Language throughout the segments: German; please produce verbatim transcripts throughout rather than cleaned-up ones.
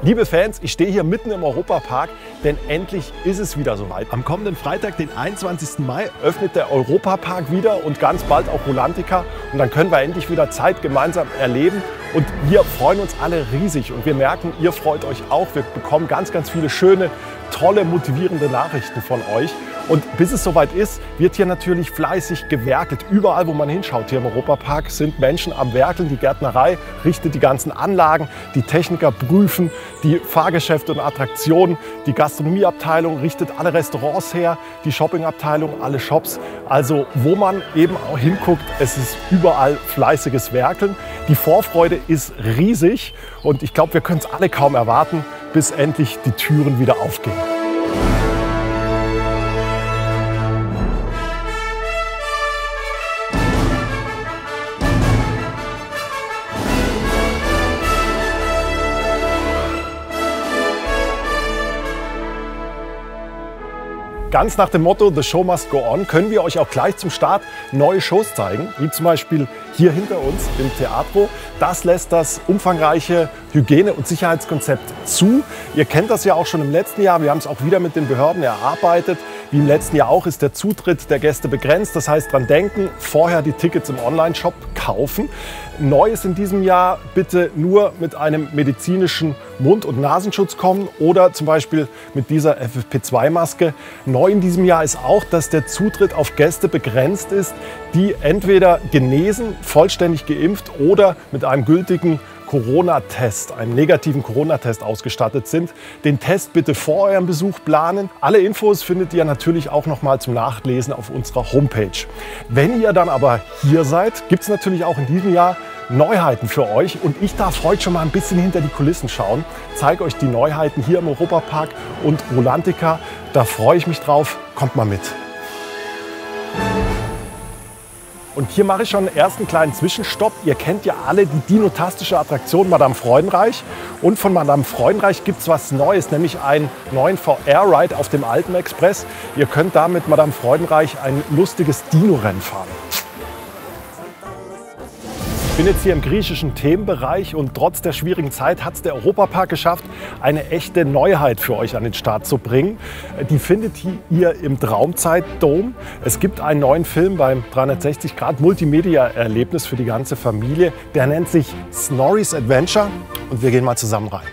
Liebe Fans, ich stehe hier mitten im Europapark, denn endlich ist es wieder soweit. Am kommenden Freitag, den einundzwanzigsten Mai, öffnet der Europapark wieder und ganz bald auch Rulantica. Und dann können wir endlich wieder Zeit gemeinsam erleben. Und wir freuen uns alle riesig und wir merken, ihr freut euch auch. Wir bekommen ganz, ganz viele schöne, tolle, motivierende Nachrichten von euch. Und bis es soweit ist, wird hier natürlich fleißig gewerkelt. Überall, wo man hinschaut hier im Europapark, sind Menschen am Werkeln. Die Gärtnerei richtet die ganzen Anlagen, die Techniker prüfen die Fahrgeschäfte und Attraktionen, die Gastronomieabteilung richtet alle Restaurants her, die Shoppingabteilung, alle Shops. Also wo man eben auch hinguckt, es ist überall fleißiges Werkeln. Die Vorfreude ist riesig und ich glaube, wir können es alle kaum erwarten, bis endlich die Türen wieder aufgehen. Ganz nach dem Motto The Show Must Go On können wir euch auch gleich zum Start neue Shows zeigen, wie zum Beispiel hier hinter uns im Teatro. Das lässt das umfangreiche Hygiene- und Sicherheitskonzept zu. Ihr kennt das ja auch schon im letzten Jahr. Wir haben es auch wieder mit den Behörden erarbeitet. Wie im letzten Jahr auch ist der Zutritt der Gäste begrenzt. Das heißt, dran denken, vorher die Tickets im Online-Shop kaufen. Neu ist in diesem Jahr, bitte nur mit einem medizinischen Mund- und Nasenschutz kommen oder zum Beispiel mit dieser F F P zwei Maske. Neu in diesem Jahr ist auch, dass der Zutritt auf Gäste begrenzt ist, die entweder genesen, vollständig geimpft oder mit einem gültigen Corona-Test, einem negativen Corona-Test ausgestattet sind. Den Test bitte vor eurem Besuch planen. Alle Infos findet ihr natürlich auch noch mal zum Nachlesen auf unserer Homepage. Wenn ihr dann aber hier seid, gibt es natürlich auch in diesem Jahr Neuheiten für euch. Und ich darf heute schon mal ein bisschen hinter die Kulissen schauen. Zeige euch die Neuheiten hier im Europapark und Rulantica. Da freue ich mich drauf. Kommt mal mit. Und hier mache ich schon einen ersten kleinen Zwischenstopp. Ihr kennt ja alle die dinotastische Attraktion Madame Freudenreich. Und von Madame Freudenreich gibt es was Neues, nämlich einen neuen V R-Ride auf dem Alpen Express. Ihr könnt da mit Madame Freudenreich ein lustiges Dino-Rennen fahren. Ich bin jetzt hier im griechischen Themenbereich und trotz der schwierigen Zeit hat es der Europapark geschafft, eine echte Neuheit für euch an den Start zu bringen. Die findet ihr im Traumzeit-Dome. Es gibt einen neuen Film beim dreihundertsechzig Grad Multimedia-Erlebnis für die ganze Familie. Der nennt sich Snorri's Adventure und wir gehen mal zusammen rein.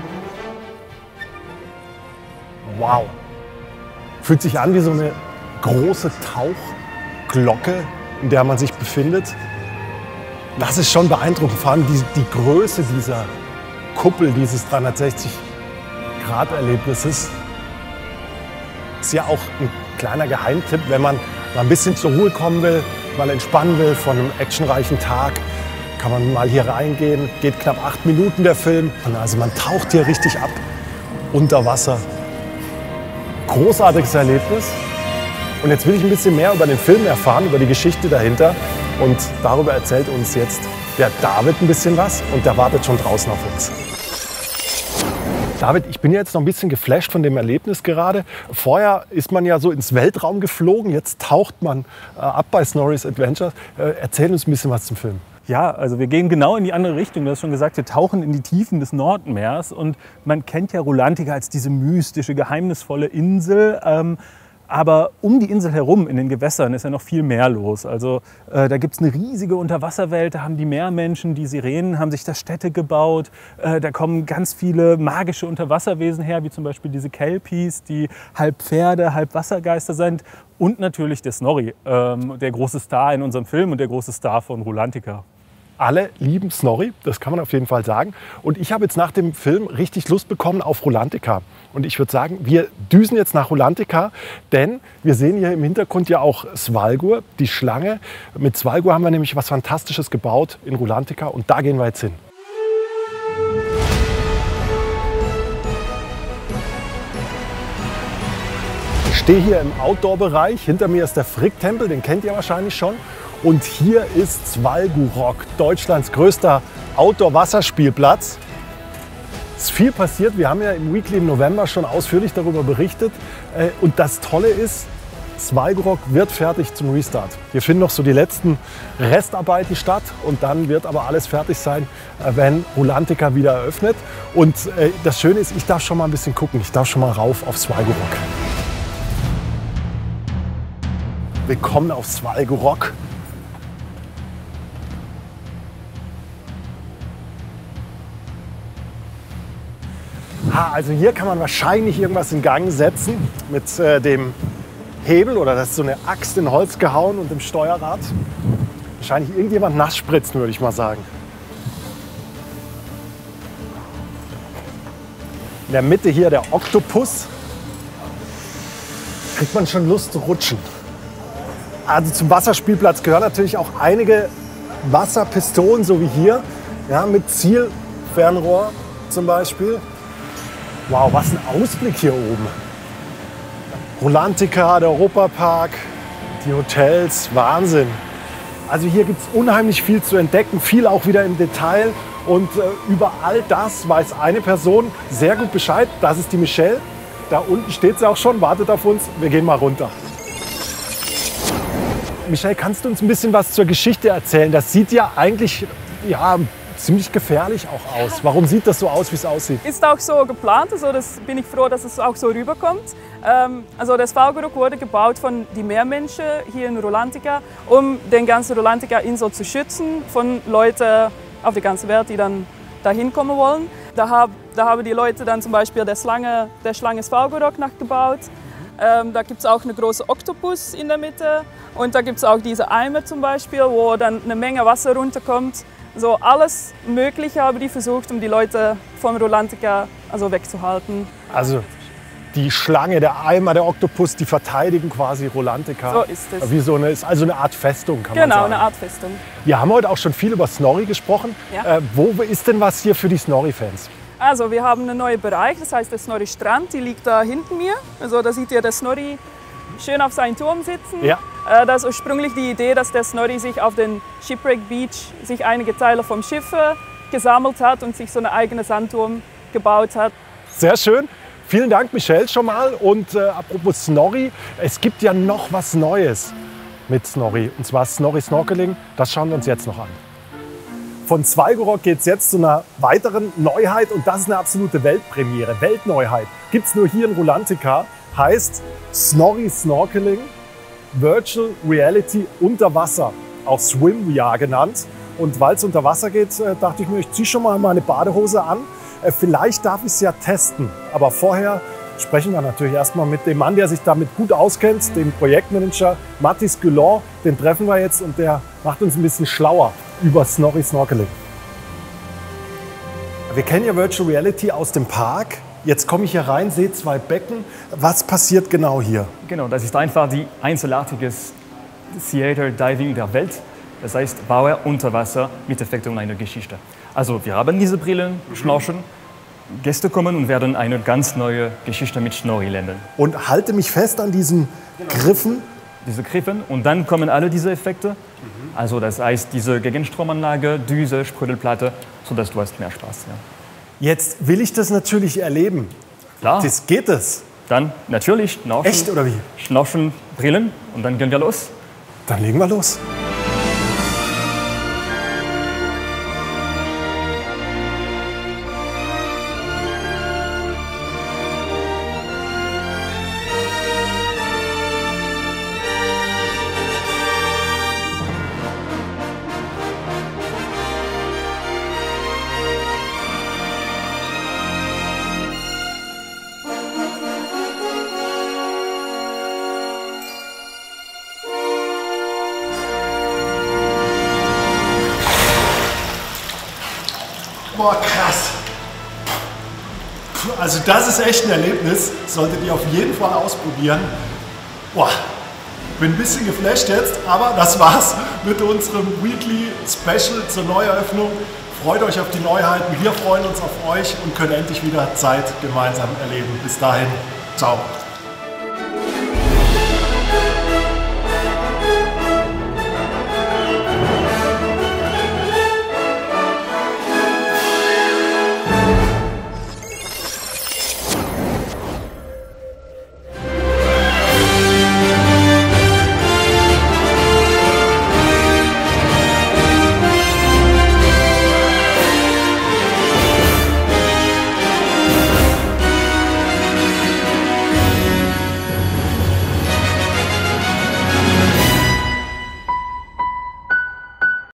Wow! Fühlt sich an wie so eine große Tauchglocke, in der man sich befindet. Das ist schon beeindruckend, vor allem die, die Größe dieser Kuppel, dieses dreihundertsechzig Grad Erlebnisses. Ist ja auch ein kleiner Geheimtipp, wenn man mal ein bisschen zur Ruhe kommen will, mal entspannen will von einem actionreichen Tag, kann man mal hier reingehen. Geht knapp acht Minuten der Film. Also man taucht hier richtig ab, unter Wasser. Großartiges Erlebnis. Und jetzt will ich ein bisschen mehr über den Film erfahren, über die Geschichte dahinter. Und darüber erzählt uns jetzt der David ein bisschen was und der wartet schon draußen auf uns. David, ich bin jetzt noch ein bisschen geflasht von dem Erlebnis gerade. Vorher ist man ja so ins Weltraum geflogen, jetzt taucht man äh, ab bei Snorri's Adventure. Äh, erzähl uns ein bisschen was zum Film. Ja, also wir gehen genau in die andere Richtung. Du hast schon gesagt, wir tauchen in die Tiefen des Nordmeers. Und man kennt ja Rulantica als diese mystische, geheimnisvolle Insel. Ähm, Aber um die Insel herum, in den Gewässern, ist ja noch viel mehr los. Also äh, da gibt es eine riesige Unterwasserwelt, da haben die Meermenschen, die Sirenen, haben sich da Städte gebaut. Äh, da kommen ganz viele magische Unterwasserwesen her, wie zum Beispiel diese Kelpies, die halb Pferde, halb Wassergeister sind. Und natürlich der Snorri, ähm, der große Star in unserem Film und der große Star von Rulantica. Alle lieben Snorri, das kann man auf jeden Fall sagen. Und ich habe jetzt nach dem Film richtig Lust bekommen auf Rulantica. Und ich würde sagen, wir düsen jetzt nach Rulantica, denn wir sehen hier im Hintergrund ja auch Svalgur, die Schlange. Mit Svalgur haben wir nämlich was Fantastisches gebaut in Rulantica und da gehen wir jetzt hin. Ich stehe hier im Outdoor-Bereich. Hinter mir ist der Frick-Tempel, den kennt ihr wahrscheinlich schon. Und hier ist Svalgurok, Deutschlands größter Outdoor-Wasserspielplatz. Es ist viel passiert. Wir haben ja im Weekly im November schon ausführlich darüber berichtet. Und das Tolle ist, Svalbard wird fertig zum Restart. Hier finden noch so die letzten Restarbeiten statt und dann wird aber alles fertig sein, wenn Rulantica wieder eröffnet. Und äh, das Schöne ist, ich darf schon mal ein bisschen gucken. Ich darf schon mal rauf auf Svalbard. Willkommen auf Svalbard. Ah, also hier kann man wahrscheinlich irgendwas in Gang setzen mit äh, dem Hebel oder das ist so eine Axt in Holz gehauen und dem Steuerrad. Wahrscheinlich irgendjemand nass spritzen, würde ich mal sagen. In der Mitte hier der Oktopus. Kriegt man schon Lust zu rutschen. Also zum Wasserspielplatz gehören natürlich auch einige Wasserpistolen, so wie hier, ja, mit Zielfernrohr zum Beispiel. Wow, was ein Ausblick hier oben. Rulantica, der Europapark, die Hotels, Wahnsinn. Also hier gibt es unheimlich viel zu entdecken, viel auch wieder im Detail. Und äh, über all das weiß eine Person sehr gut Bescheid. Das ist die Michelle. Da unten steht sie auch schon, wartet auf uns. Wir gehen mal runter. Michelle, kannst du uns ein bisschen was zur Geschichte erzählen? Das sieht ja eigentlich ja, ziemlich gefährlich auch aus. Warum sieht das so aus, wie es aussieht? Ist auch so geplant, also das bin ich froh, dass es auch so rüberkommt. Ähm, also das Svalbard wurde gebaut von den Meermenschen hier in Rulantica, um den ganzen Rulantica-Insel zu schützen von Leuten auf der ganzen Welt, die dann dahin kommen wollen. Da, hab, da haben die Leute dann zum Beispiel der Schlange, der Schlange Svalbard nachgebaut. Ähm, da gibt es auch eine große Oktopus in der Mitte und da gibt es auch diese Eimer zum Beispiel, wo dann eine Menge Wasser runterkommt. So alles Mögliche haben die versucht, um die Leute von Rulantica also wegzuhalten. Also die Schlange, der Eimer, der Oktopus, die verteidigen quasi Rulantica. So ist es. Wie so eine, ist also eine Art Festung, kann genau, man sagen. Genau, eine Art Festung. Wir haben heute auch schon viel über Snorri gesprochen. Ja. Äh, wo ist denn was hier für die Snorri-Fans? Also wir haben einen neuen Bereich, das heißt der Snorri Strand, die liegt da hinten mir. Also da seht ihr der Snorri schön auf seinem Turm sitzen. Ja. Äh, das ist ursprünglich die Idee, dass der Snorri sich auf den Shipwreck Beach sich einige Teile vom Schiff gesammelt hat und sich so einen eigenen Sandturm gebaut hat. Sehr schön. Vielen Dank, Michelle, schon mal. Und äh, apropos Snorri, es gibt ja noch was Neues mit Snorri. Und zwar Snorri Snorkeling. Das schauen wir uns jetzt noch an. Von Svalbard geht es jetzt zu einer weiteren Neuheit. Und das ist eine absolute Weltpremiere, Weltneuheit. Gibt es nur hier in Rulantica. Heißt Snorri Snorkeling, Virtual Reality unter Wasser. Auch Swim V R genannt. Und weil es unter Wasser geht, äh, dachte ich mir, ich ziehe schon mal meine Badehose an. Vielleicht darf ich es ja testen, aber vorher sprechen wir natürlich erstmal mit dem Mann, der sich damit gut auskennt, dem Projektmanager Mathis Guillon. Den treffen wir jetzt und der macht uns ein bisschen schlauer über Snorri Snorkeling. Wir kennen ja Virtual Reality aus dem Park. Jetzt komme ich hier rein, sehe zwei Becken. Was passiert genau hier? Genau, das ist einfach die einzigartiges Theater Diving der Welt. Das heißt, Bauer unter Wasser mit Effekten und einer Geschichte. Also wir haben diese Brillen, Schnorcheln, Gäste kommen und werden eine ganz neue Geschichte mit Snorri lernen. Und halte mich fest an diesen Griffen. Diese Griffen und dann kommen alle diese Effekte. Also das heißt, diese Gegenstromanlage, Düse, Sprudelplatte, sodass du hast mehr Spaß. Ja. Jetzt will ich das natürlich erleben. Klar. Das geht es. Dann natürlich Schnorcheln. Echt oder wie? Schnorcheln, Brillen und dann gehen wir los. Dann legen wir los. Boah, krass. Also das ist echt ein Erlebnis. Solltet ihr auf jeden Fall ausprobieren. Boah, bin ein bisschen geflasht jetzt, aber das war's mit unserem Weekly Special zur Neueröffnung. Freut euch auf die Neuheiten. Wir freuen uns auf euch und können endlich wieder Zeit gemeinsam erleben. Bis dahin, ciao.